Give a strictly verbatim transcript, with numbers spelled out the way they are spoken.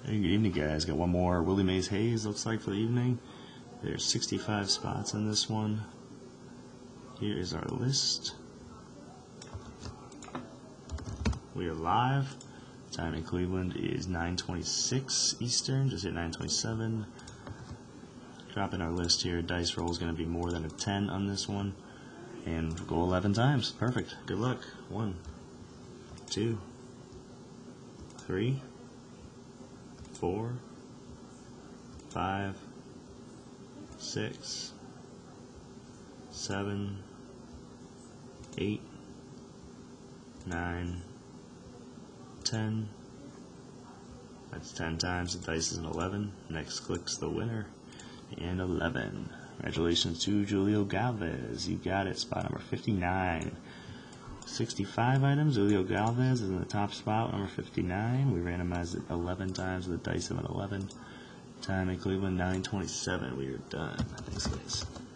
Hey, good evening, guys. Got one more Willie Mays Hayes, looks like, for the evening. There's sixty-five spots on this one. Here is our list. We are live. Time in Cleveland is nine twenty-six Eastern, just hit nine twenty-seven. Dropping our list here. Dice roll is going to be more than a ten on this one. And we'll go eleven times. Perfect. Good luck. One, two, three, four, five, six, seven, eight, nine, ten. That's ten times. The dice is an eleven. Next clicks the winner. And eleven. Congratulations to Julio Galvez. You got it. Spot number fifty-nine. sixty-five items. Julio Galvez is in the top spot, number fifty-nine. We randomized it eleven times with a dice of an eleven. Time in Cleveland, nine twenty-seven. We are done. Thanks, guys.